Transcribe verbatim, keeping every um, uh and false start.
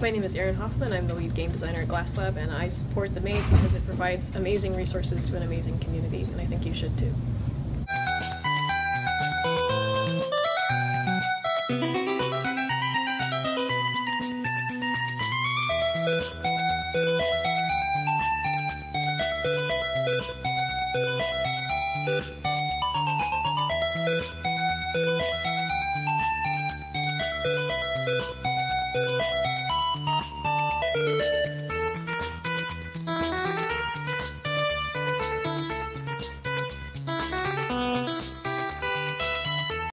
My name is Erin Hoffman. I'm the lead game designer at Glass Lab, and I support the M A D E because it provides amazing resources to an amazing community, and I think you should too.